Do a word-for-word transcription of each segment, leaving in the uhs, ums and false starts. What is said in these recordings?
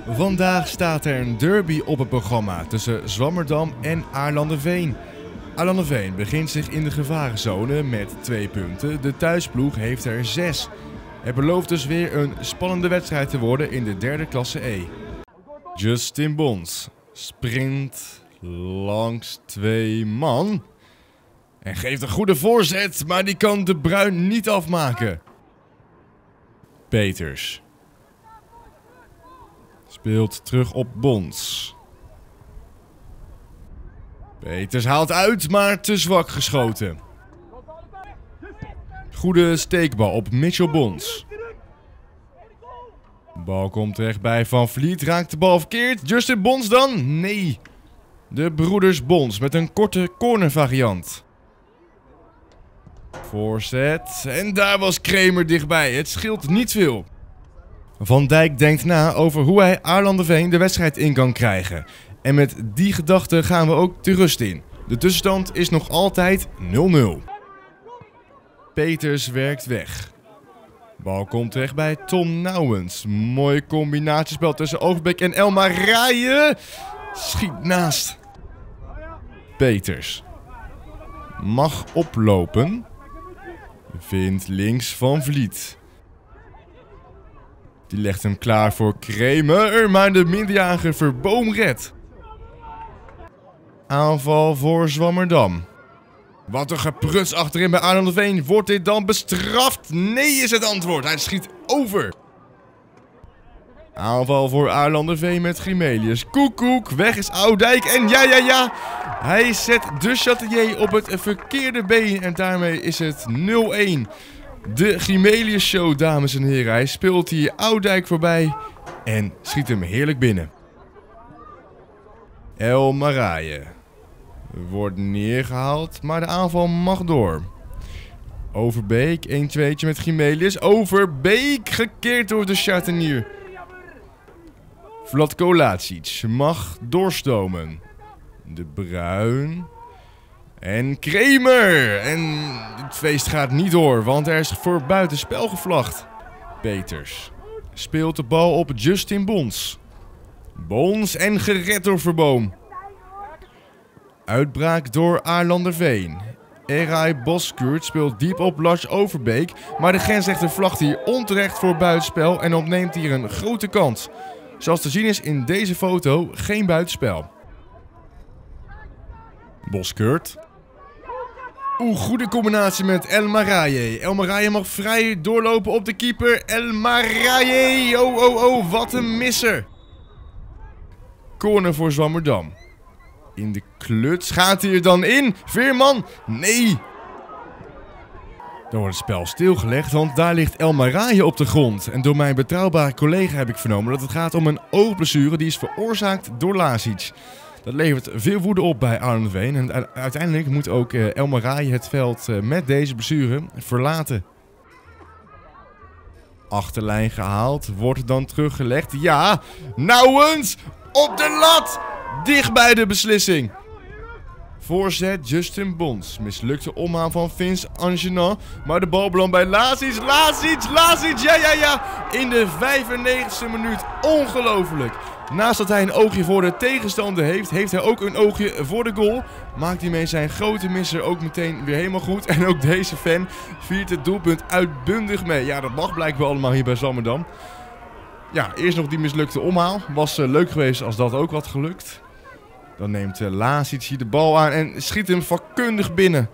Vandaag staat er een derby op het programma tussen Zwammerdam en Aarlanderveen. Aarlanderveen begint zich in de gevarenzone met twee punten. De thuisploeg heeft er zes. Het belooft dus weer een spannende wedstrijd te worden in de derde klasse E. Justin Bons sprint langs twee man en geeft een goede voorzet, maar die kan De Bruin niet afmaken. Peters speelt terug op Bons. Peters haalt uit, maar te zwak geschoten. Goede steekbal op Mitchell Bons. De bal komt terecht bij Van Vliet. Raakt de bal verkeerd. Justin Bons dan? Nee. De broeders Bons met een korte cornervariant. Voorzet. En daar was Kramer dichtbij. Het scheelt niet veel. Van Dijk denkt na over hoe hij Aarlanderveen de wedstrijd in kan krijgen. En met die gedachte gaan we ook de rust in. De tussenstand is nog altijd nul nul. Peters werkt weg. Bal komt terecht bij Tom Nouwens. Mooi combinatiespel tussen Overbeek en Elmar Raaien. Schiet naast. Peters mag oplopen. Vindt links Van Vliet. Die legt hem klaar voor Kramer, maar de minderjarige Verboom redt. Aanval voor Zwammerdam. Wat een gepruts achterin bij Aarlanderveen. Wordt dit dan bestraft? Nee is het antwoord. Hij schiet over. Aanval voor Aarlanderveen met Grimelius. Koekoek, weg is Oudijk. En ja, ja, ja. Hij zet de Chatelier op het verkeerde been. En daarmee is het nul één. De Grimelius show, dames en heren. Hij speelt hier Oudijk voorbij. En schiet hem heerlijk binnen. Elmar Raaien wordt neergehaald, maar de aanval mag door. Overbeek, een tweetje met Grimelius. Overbeek, gekeerd door de Chatelier. Vlatko Lacic mag doorstomen. De Bruin. En Kramer. En het feest gaat niet door, want er is voor buitenspel gevlacht. Peters speelt de bal op Justin Bons. Bons en gered door Verboom. Uitbraak door Aarlanderveen. Eray Boskurt speelt diep op Lars Overbeek, maar de grensrechter vlagt hier onterecht voor buitenspel en ontneemt hier een grote kans. Zoals te zien is in deze foto geen buitenspel. Boskurt. Oeh, goede combinatie met Elmar Raaien. Elmar Raaien mag vrij doorlopen op de keeper. Elmar Raaien. Oh, oh, oh, wat een misser. Corner voor Zwammerdam. In de kluts. Gaat hij er dan in? Veerman? Nee. Dan wordt het spel stilgelegd, want daar ligt Elmar Raaien op de grond. En door mijn betrouwbare collega heb ik vernomen dat het gaat om een oogblessure die is veroorzaakt door Lacic. Dat levert veel woede op bij Aarlanderveen. En uiteindelijk moet ook Elmar Raaien het veld met deze blessure verlaten. Achterlijn gehaald. Wordt het dan teruggelegd? Ja. Nouwens op de lat. Dicht bij de beslissing. Voorzet Justin Bons. Mislukte omhaal van Vince Angenat. Maar de bal belandt bij Lacic. Lacic, Lacic. Ja, ja, ja. In de vijfennegentigste minuut. Ongelooflijk. Naast dat hij een oogje voor de tegenstander heeft, heeft hij ook een oogje voor de goal. Maakt hij mee zijn grote misser ook meteen weer helemaal goed. En ook deze fan viert het doelpunt uitbundig mee. Ja, dat mag blijkbaar allemaal hier bij Zwammerdam. Ja, eerst nog die mislukte omhaal. Was uh, leuk geweest als dat ook had gelukt. Dan neemt uh, Lacic hier de bal aan en schiet hem vakkundig binnen.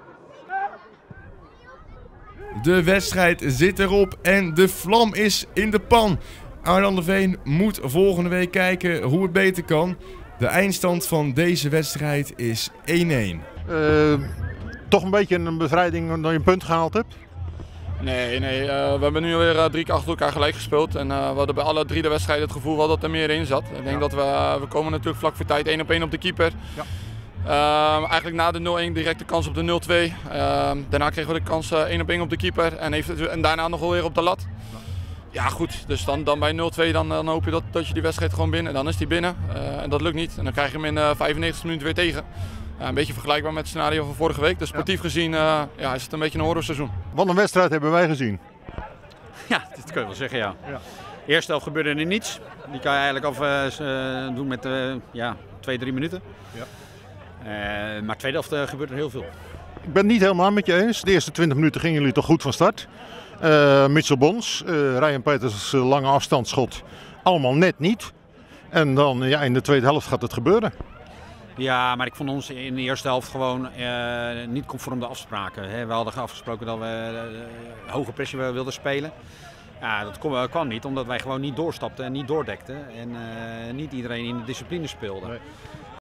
De wedstrijd zit erop en de vlam is in de pan. Aarlanderveen moet volgende week kijken hoe het beter kan. De eindstand van deze wedstrijd is één één. Uh, toch een beetje een bevrijding dat je een punt gehaald hebt? Nee, nee. Uh, we hebben nu weer uh, drie keer achter elkaar gelijk gespeeld. En uh, we hadden bij alle drie de wedstrijden het gevoel wel dat er meer in zat. Ik denk ja. dat we, uh, we komen natuurlijk vlak voor tijd één op één op de keeper. Ja. Uh, eigenlijk na de nul één direct de kans op de nul twee. Uh, daarna kregen we de kans uh, één op één op de keeper en, heeft, en daarna nog wel weer op de lat. Ja goed, dus dan, dan bij nul twee dan, dan hoop je dat, dat je die wedstrijd gewoon binnen. Dan is die binnen uh, en dat lukt niet. En dan krijg je hem in uh, vijfennegentigste minuut weer tegen. Uh, een beetje vergelijkbaar met het scenario van vorige week. Dus sportief ja. gezien uh, ja, is het een beetje een horrorseizoen. Wat een wedstrijd hebben wij gezien. Ja, dat kun je wel zeggen ja. ja. De eerste helft gebeurde er niets. Die kan je eigenlijk af uh, doen met uh, ja, twee, drie minuten. Ja. Uh, maar de tweede helft uh, gebeurde er heel veel. Ik ben het niet helemaal met je eens. De eerste twintig minuten gingen jullie toch goed van start. Uh, Mitchell Bons, uh, Ryan Peters uh, lange afstandsschot. Allemaal net niet. En dan ja, in de tweede helft gaat het gebeuren. Ja, maar ik vond ons in de eerste helft gewoon uh, niet conform de afspraken. Hè. We hadden afgesproken dat we uh, hoge pressie wilden spelen. Ja, dat kwam, kwam niet, omdat wij gewoon niet doorstapten en niet doordekten. En uh, niet iedereen in de discipline speelde. Nee.